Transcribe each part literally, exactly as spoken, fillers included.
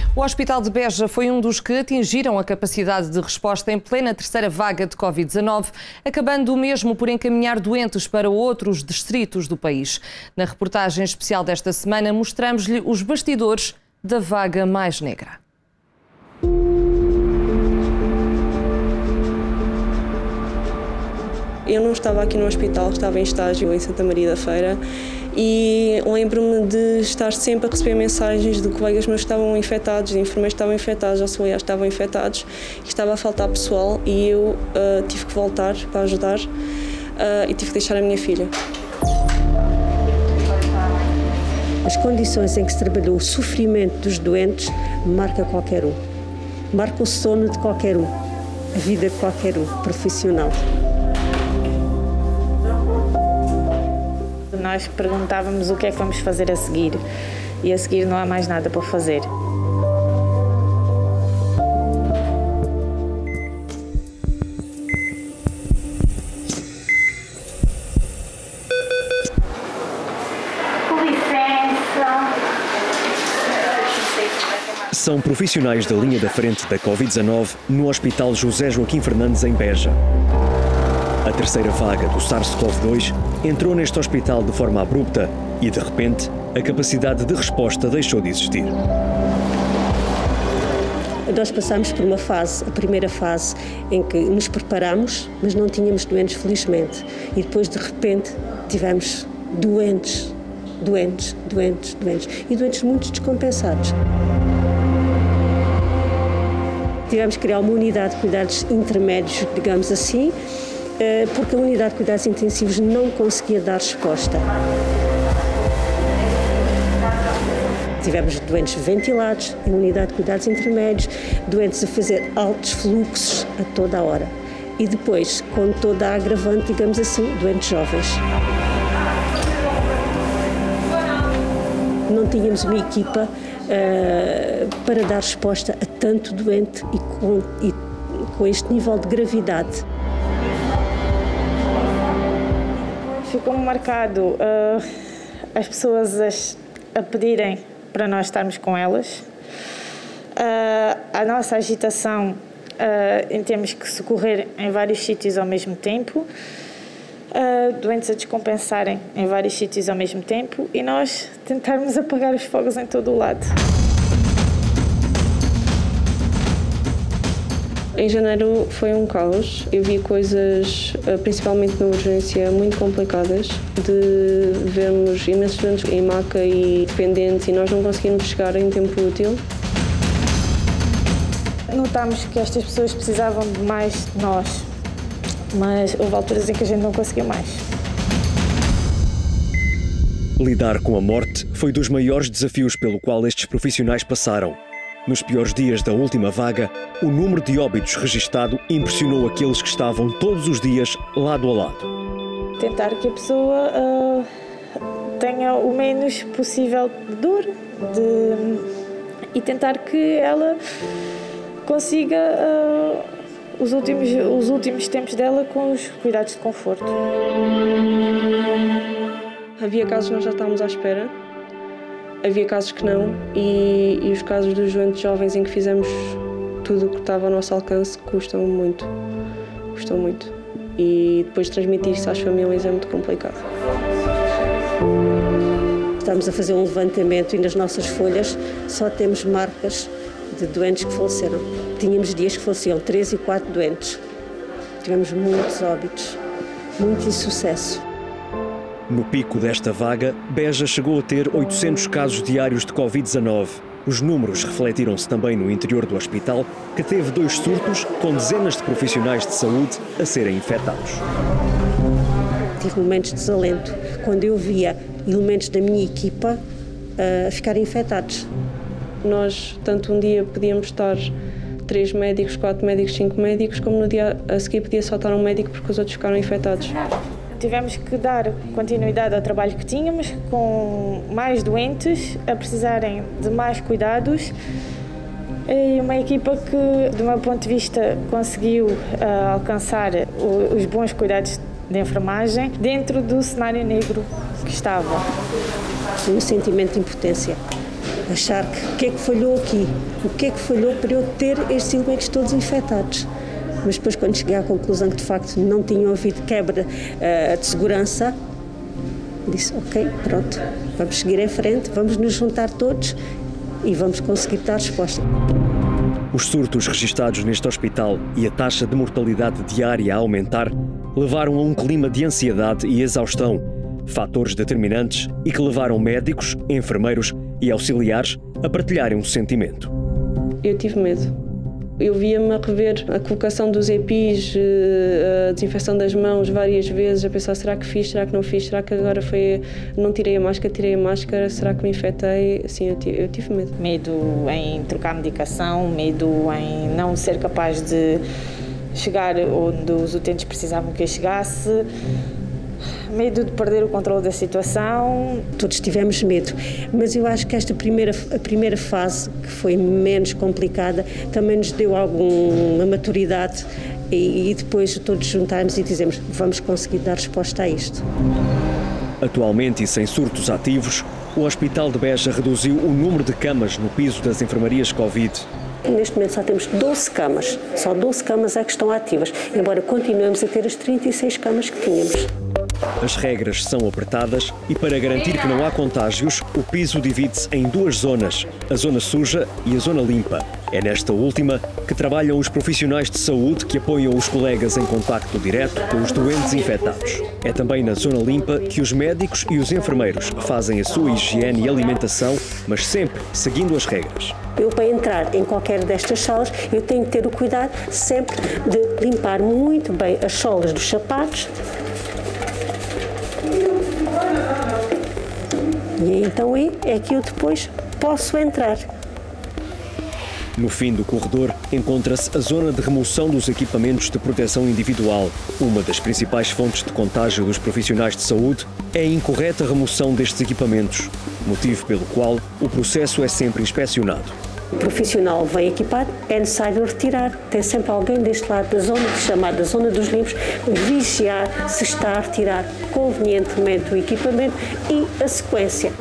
O Hospital de Beja foi um dos que atingiram a capacidade de resposta em plena terceira vaga de Covid dezanove, acabando mesmo por encaminhar doentes para outros distritos do país. Na reportagem especial desta semana, mostramos-lhe os bastidores da vaga mais negra. Eu não estava aqui no hospital, estava em estágio em Santa Maria da Feira e lembro-me de estar sempre a receber mensagens de colegas meus que estavam infectados, de enfermeiros que estavam infectados, auxiliares que estavam infectados, e estava a faltar pessoal e eu uh, tive que voltar para ajudar uh, e tive que deixar a minha filha. As condições em que se trabalhou o sofrimento dos doentes marca qualquer um. Marca o sono de qualquer um, a vida de qualquer um, profissional. Nós perguntávamos o que é que vamos fazer a seguir e a seguir não há mais nada para fazer. Com licença. São profissionais da linha da frente da Covid dezanove no Hospital José Joaquim Fernandes, em Beja. A terceira vaga do SARS CoV dois entrou neste hospital de forma abrupta e, de repente, a capacidade de resposta deixou de existir. Nós passámos por uma fase, a primeira fase, em que nos preparamos, mas não tínhamos doentes, felizmente. E depois, de repente, tivemos doentes, doentes, doentes, doentes. E doentes muito descompensados. Tivemos que criar uma unidade de cuidados intermédios, digamos assim, porque a unidade de cuidados intensivos não conseguia dar resposta. Tivemos doentes ventilados em unidade de cuidados intermédios, doentes a fazer altos fluxos a toda a hora. E depois, com toda a agravante, digamos assim, doentes jovens. Não tínhamos uma equipa uh, para dar resposta a tanto doente e com, e com este nível de gravidade. Ficou marcado uh, as pessoas a, a pedirem para nós estarmos com elas, uh, a nossa agitação uh, em termos que socorrer em vários sítios ao mesmo tempo, uh, doentes a descompensarem em vários sítios ao mesmo tempo e nós tentarmos apagar os fogos em todo o lado. Em janeiro foi um caos. Eu vi coisas, principalmente na urgência, muito complicadas, de vermos imensos doentes em maca e dependentes e nós não conseguimos chegar em tempo útil. Notámos que estas pessoas precisavam de mais de nós, mas houve alturas em que a gente não conseguiu mais. Lidar com a morte foi dos maiores desafios pelo qual estes profissionais passaram. Nos piores dias da última vaga, o número de óbitos registado impressionou aqueles que estavam todos os dias lado a lado. Tentar que a pessoa uh, tenha o menos possível de dor de, e tentar que ela consiga uh, os, últimos, os últimos tempos dela com os cuidados de conforto. Havia casos que nós já estávamos à espera. Havia casos que não, e, e os casos dos doentes jovens em que fizemos tudo o que estava ao nosso alcance custam muito, custam muito. E depois transmitir isso às famílias é muito complicado. Estamos a fazer um levantamento e nas nossas folhas só temos marcas de doentes que faleceram. Tínhamos dias que faleciam três e quatro doentes. Tivemos muitos óbitos, muito insucesso. No pico desta vaga, Beja chegou a ter oitocentos casos diários de Covid dezanove. Os números refletiram-se também no interior do hospital, que teve dois surtos com dezenas de profissionais de saúde a serem infectados. Tive momentos de desalento quando eu via elementos da minha equipa a ficarem infectados. Nós, tanto um dia podíamos estar três médicos, quatro médicos, cinco médicos, como no dia a seguir podia só estar um médico porque os outros ficaram infectados. Tivemos que dar continuidade ao trabalho que tínhamos, com mais doentes a precisarem de mais cuidados e uma equipa que, do meu ponto de vista, conseguiu uh, alcançar o, os bons cuidados de enfermagem dentro do cenário negro que estava. Um sentimento de impotência. achar que o que é que falhou aqui, o que é que falhou para eu ter estes elementos todos infectados. Mas depois, quando cheguei à conclusão que de facto não tinha havido quebra uh, de segurança, disse, ok, pronto, vamos seguir em frente, vamos nos juntar todos e vamos conseguir dar resposta. Os surtos registados neste hospital e a taxa de mortalidade diária a aumentar levaram a um clima de ansiedade e exaustão, fatores determinantes e que levaram médicos, enfermeiros e auxiliares a partilharem um sentimento. Eu tive medo. Eu via-me a rever a colocação dos E P Is, a desinfecção das mãos várias vezes, a pensar, será que fiz, será que não fiz, será que agora foi, não tirei a máscara, tirei a máscara, será que me infectei? Assim, eu tive, eu tive medo. Medo em trocar medicação, medo em não ser capaz de chegar onde os utentes precisavam que eu chegasse, medo de perder o controle da situação. Todos tivemos medo, mas eu acho que esta primeira, a primeira fase, que foi menos complicada, também nos deu alguma maturidade e, e depois todos juntarmos e dizemos, vamos conseguir dar resposta a isto. Atualmente e sem surtos ativos, o Hospital de Beja reduziu o número de camas no piso das enfermarias Covid. Neste momento só temos doze camas, só doze camas é que estão ativas, embora continuemos a ter as trinta e seis camas que tínhamos. As regras são apertadas e, para garantir que não há contágios, o piso divide-se em duas zonas, a zona suja e a zona limpa. É nesta última que trabalham os profissionais de saúde que apoiam os colegas em contacto direto com os doentes infectados. É também na zona limpa que os médicos e os enfermeiros fazem a sua higiene e alimentação, mas sempre seguindo as regras. Eu, para entrar em qualquer destas salas, eu tenho que ter o cuidado sempre de limpar muito bem as solas dos sapatos. E então aí é que eu depois posso entrar. No fim do corredor encontra-se a zona de remoção dos equipamentos de proteção individual. Uma das principais fontes de contágio dos profissionais de saúde é a incorreta remoção destes equipamentos, motivo pelo qual o processo é sempre inspecionado. O profissional vem equipado, é necessário retirar. Tem sempre alguém deste lado da zona, chamada zona dos limpos, vigiar se está a retirar convenientemente o equipamento e a sequência.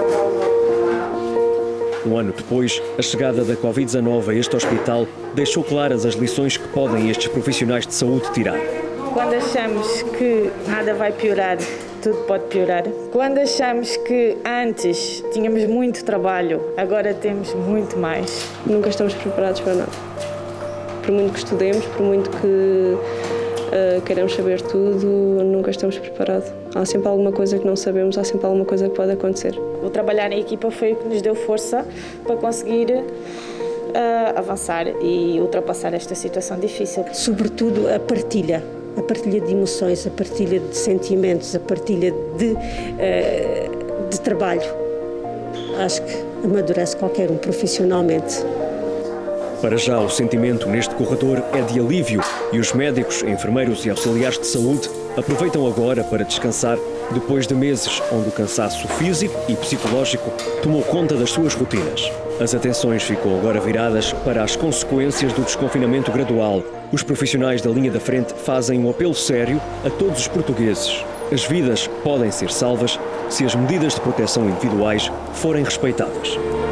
Um ano depois, a chegada da Covid dezanove a este hospital deixou claras as lições que podem estes profissionais de saúde tirar. Quando achamos que nada vai piorar, tudo pode piorar. Quando achamos que antes tínhamos muito trabalho, agora temos muito mais. Nunca estamos preparados para nada. Por muito que estudemos, por muito que uh, queiramos saber tudo, nunca estamos preparados. Há sempre alguma coisa que não sabemos, há sempre alguma coisa que pode acontecer. O trabalhar em equipa foi o que nos deu força para conseguir uh, avançar e ultrapassar esta situação difícil. Sobretudo a partilha. A partilha de emoções, a partilha de sentimentos, a partilha de, uh, de trabalho. Acho que amadurece qualquer um profissionalmente. Para já, o sentimento neste corredor é de alívio e os médicos, enfermeiros e auxiliares de saúde aproveitam agora para descansar depois de meses onde o cansaço físico e psicológico tomou conta das suas rotinas. As atenções ficam agora viradas para as consequências do desconfinamento gradual. Os profissionais da linha da frente fazem um apelo sério a todos os portugueses. As vidas podem ser salvas se as medidas de proteção individuais forem respeitadas.